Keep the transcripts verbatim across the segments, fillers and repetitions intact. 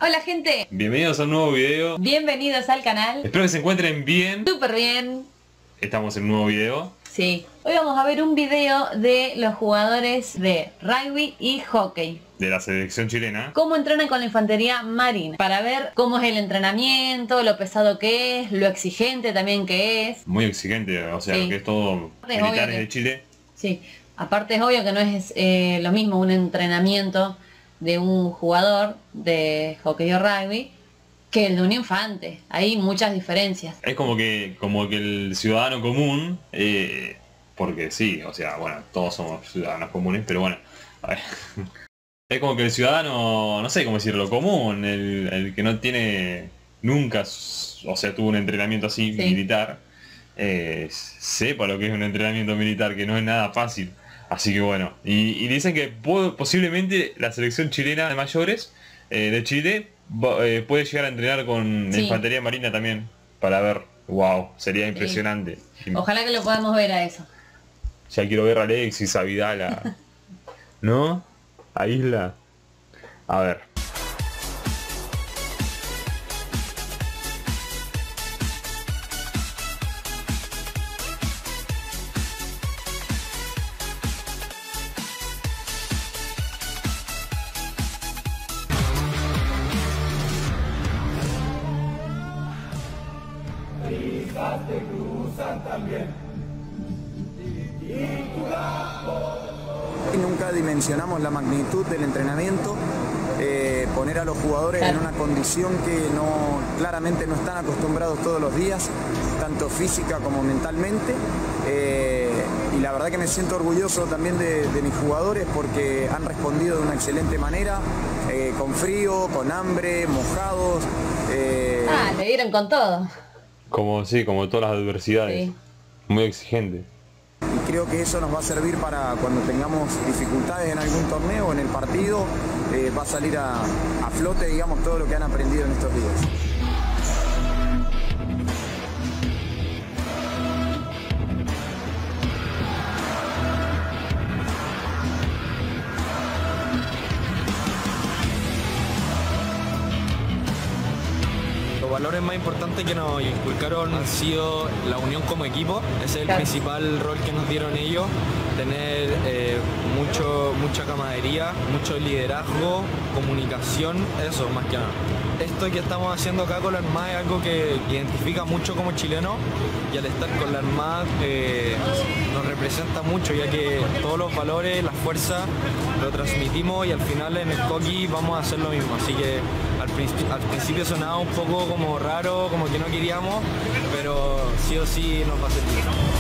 Hola gente, Bienvenidos a un nuevo video. bienvenidos al canal. Espero que se encuentren bien. Súper bien. Estamos en un nuevo video. Sí. Hoy vamos a ver un video de los jugadores de rugby y hockey. De la selección chilena. Cómo entrenan con la infantería marina. Para ver cómo es el entrenamiento, lo pesado que es, lo exigente también que es. Muy exigente, o sea, Sí. que es todo Es obvio militares que- de Chile. Sí. Aparte es obvio que no es eh, lo mismo un entrenamiento de un jugador de hockey o rugby que el de un infante. Hay muchas diferencias. Es como que como que el ciudadano común, eh, porque sí, o sea, bueno, todos somos ciudadanos comunes, pero bueno, a ver. Es como que el ciudadano, no sé cómo decirlo, común, el, el que no tiene nunca, o sea, tuvo un entrenamiento así Sí. militar, eh, sepa lo que es un entrenamiento militar, que no es nada fácil. Así que bueno, y, y dicen que po- posiblemente la selección chilena de mayores eh, de Chile va- eh, puede llegar a entrenar con Sí. infantería marina también, para ver, wow, sería impresionante. Ojalá que lo podamos ver a eso. Ya quiero ver a Alexis, a Vidal, a... ¿no? A Isla. A ver. Y nunca dimensionamos la magnitud del entrenamiento, eh, poner a los jugadores en una condición que no, claramente no están acostumbrados todos los días, tanto física como mentalmente. Eh, y la verdad que me siento orgulloso también de, de mis jugadores porque han respondido de una excelente manera, eh, con frío, con hambre, mojados. eh, Ah, le dieron con todo. Como sí, como todas las adversidades. Sí. Muy exigente. Y creo que eso nos va a servir para cuando tengamos dificultades en algún torneo, en el partido, eh, va a salir a, a flote, digamos, todo lo que han aprendido en estos días. Los valores más importantes que nos inculcaron han sido la unión como equipo. Ese es el Claro. principal rol que nos dieron ellos. Tener eh, mucho, mucha camaradería, mucho liderazgo, comunicación, eso más que nada. Esto que estamos haciendo acá con la Armada es algo que identifica mucho como chileno y al estar con la Armada eh, nos representa mucho, ya que todos los valores, la fuerza, lo transmitimos y al final en el hockey vamos a hacer lo mismo. Así que al, princi- al principio sonaba un poco como raro, como que no queríamos, pero sí o sí nos va a servir.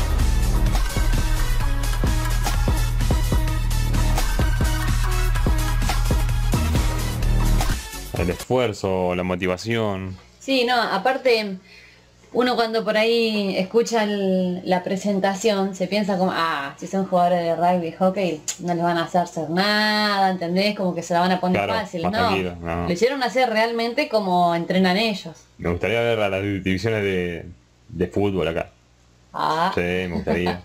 El esfuerzo, la motivación. Sí, no, aparte uno cuando por ahí escucha el- la presentación se piensa como, ah, si son jugadores de rugby y hockey no les van a hacer hacer nada, ¿entendés? Como que se la van a poner Claro, fácil. más No, tranquilo, no. lo hicieron hacer realmente como entrenan ellos. Me gustaría ver a las divisiones de, de fútbol acá. Ah, Sí, me gustaría.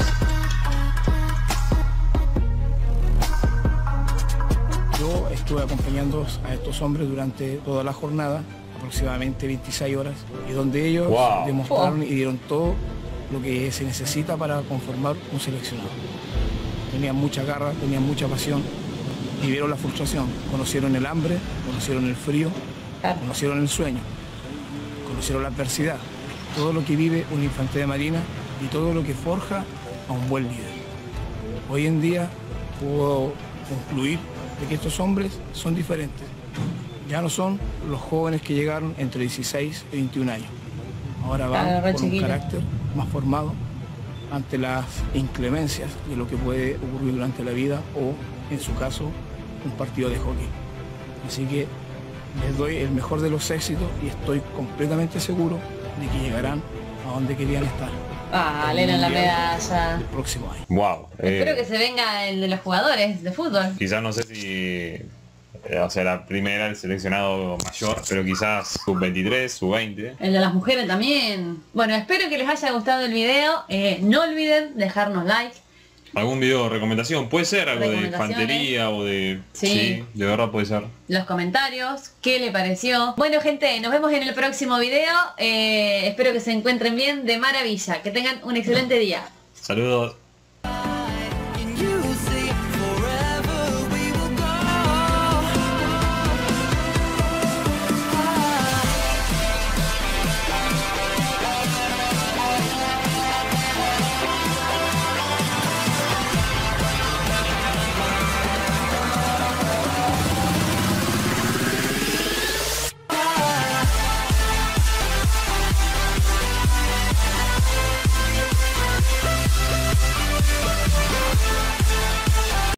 Yo estuve acompañando a estos hombres durante toda la jornada, aproximadamente veintiséis horas, y donde ellos Wow. demostraron y dieron todo lo que se necesita para conformar un seleccionado. Tenían mucha garra, tenían mucha pasión, vivieron la frustración, conocieron el hambre, conocieron el frío, claro. conocieron el sueño, conocieron la adversidad, todo lo que vive una infantería marina y todo lo que forja a un buen líder. Hoy en día puedo concluir de que estos hombres son diferentes. Ya no son los jóvenes que llegaron entre dieciséis y veintiún años. Ahora van Claro, re con un chiquillos. carácter más formado ante las inclemencias de lo que puede ocurrir durante la vida o, en su caso, un partido de hockey. Así que les doy el mejor de los éxitos y estoy completamente seguro de que llegarán a donde querían estar. Ah, El le dieron la Mundial medalla. El próximo año. Wow. Espero que se venga el de los jugadores de fútbol. Quizás no sé si... eh, o sea, la primera, el seleccionado mayor, pero quizás sub veintitrés, sub veinte. El de las mujeres también. Bueno, espero que les haya gustado el video. Eh, no olviden dejarnos like. ¿Algún video de recomendación? Puede ser algo de infantería o de... Sí. Sí, de verdad puede ser. Los comentarios, qué le pareció. Bueno, gente, nos vemos en el próximo video. Eh, espero que se encuentren bien, de maravilla. Que tengan un excelente día. Saludos.